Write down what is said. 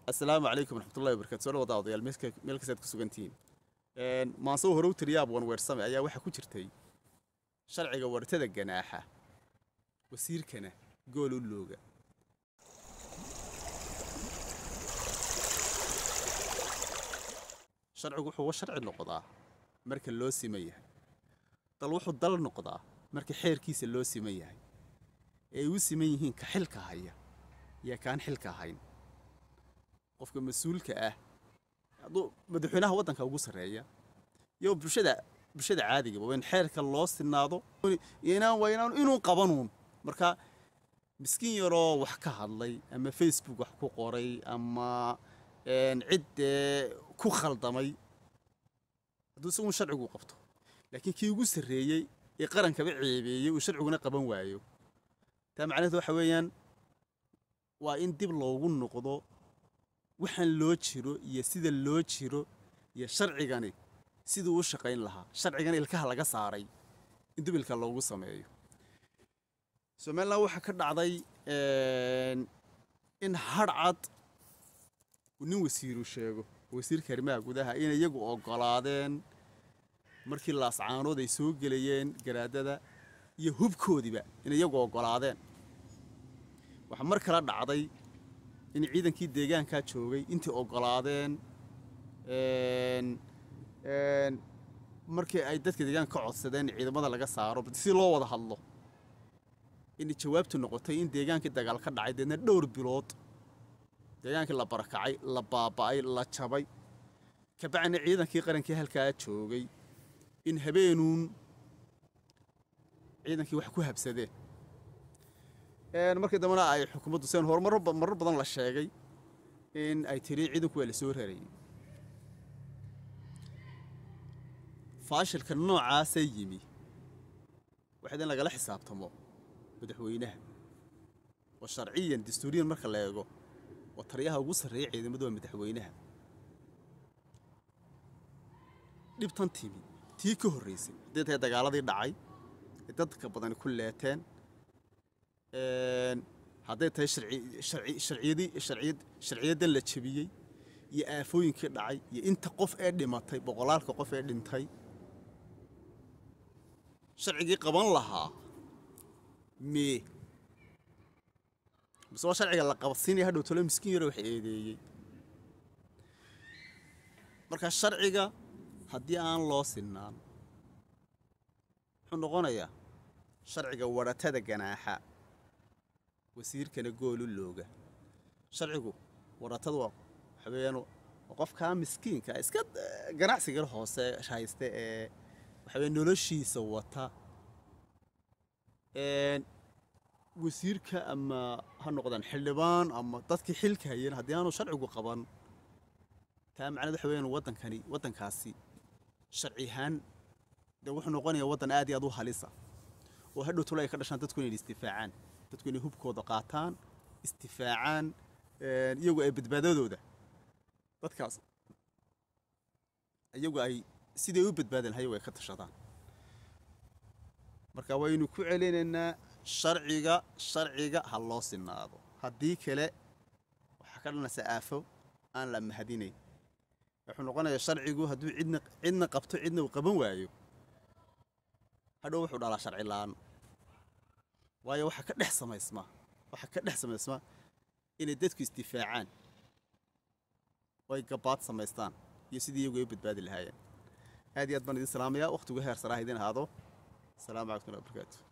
السلام عليكم ورحمة الله وبركاته. سؤال وضع ضيال ملك سيد كسوغنتين. ما سو هرو ترياب وان ويرسم ayaa waxa ku jirtay sharciga wartada ganaaxa wasiirkana gool u looga sharcigu wuxuu sharci noqdaa marka loo simeeyahay dal wuxuu dal noqdaa marka xeerkiisa loo simeeyahay ay u siman yihiin ka xilka haya iyo kaan xilka hayn qofka mas'uulka ah adoo madaxweynaha wadanka ugu sareeya iyo bulshada caadiga waa in xeerka loo sinaado inuu qabanuun marka miskiin yaroo wax ka hadlay ama Facebook wax ku qoray ama cid ku khaldamay haduu soo sharcigu qabto laakiin kii ugu sareeyay ee qaranka ba ceebeeyay uu sharciguna qaban waayo taa macnaheedu waxa weeyaan waa in dib loogu noqdo waxaan loo jiro iyo sida loo jiro iyo sharcigani sidoo uu shaqeyn lahaa sharcigan ilkaha laga saaray in dubilka loogu sameeyo Soomaaliland waxa ka dhacday in harcad nin wasiiru sheego wasiirka arrimaha gudaha in iyagu ogolaadeen markii la ascaanood ay soo galayeen garaadada iyo hubkoodiba in iyagu ogolaadeen waxa mar kala dhacday in ciidankii deegaanka joogay intii ogolaadeen markii ay dadka deegaanka ka codsadeen ciidamada laga saaro si loo wada hadlo in jawaabtu noqotay in deegaankii dagaal ka dhacay deedna dhowr bilood deegaankii la barakacay la baaba'ay la jabay ka bacna ciidankii qarankii halkaa joogay in habeenuun ciidankii wax ku habsadeen markii dambana ay xukuumaddu seen horumar badan la sheegay in ay tiri ciidanku waa la soo raray faashilka noocaas ay yimi waxa in lagala xisaabtamo madaxweynaha oo sharciyan dastuuriyan marka la eego oo tariyaha ugu sareeyay ciidamada madaxweynaha dhibtan timi tii ka horeysay dadka dagaaladii dhacay dadka badan ku leeteen hadday tahay sharciyadan la jabiyay iyo aafooyinkii dhacay iyo inta qof ee dhimatay boqolaalka qof ee dhintay sharcigii qaban lahaa soo sharciga la qabsiinay hadhow tolo miskiin yar wax eedeeyay marka sharciga haddii aan loo sinaan wuxuu noqonayaa sharciga waratada ganaaxa wasiirkana gool u looga sharcigu waratadu waxa weeyaan qofka miskiinka iska ganacsiga hoose haysta ee waxa weeyaan noloshiisa wata wasiirka ama ha noqdaan xildhibaan ama dadkii xilka hayeen haddii aanu sharcigu qaban taa macnaheedu waxa weeyaan wadankaasi sharciyan wuxuu noqonayaa wadan aad iyo aad u halisa oo hadhow tolo ay ka dhashaan dadku inay istifaacaan dadku inay hubkooda qaataan istifaacaan iyagu ay badbaadadooda dadkaas iyagu ay sidii u badbaadan hay way ka tashadaan marka waynu ku celinaynaa sharciga ha loo sinaado haddii kale waxa ka dhanaysa aafo aan la mahadinayn wuxuu noqonayaa sharcigu hadduu cidna qabto cidna uu qaban waayo hadhow wuxuu dhalaa sharci la'aan waayo waxa ka dhex samaysma inay dadku istifaacaan way gabaad samaystaan iyo sidii iyagu ay badbaadi lahaayeen aad iyo aad baan idin salaamayaa waqtigu heer saraha idin ahaado السلام عليكم ورحمة الله وبركاته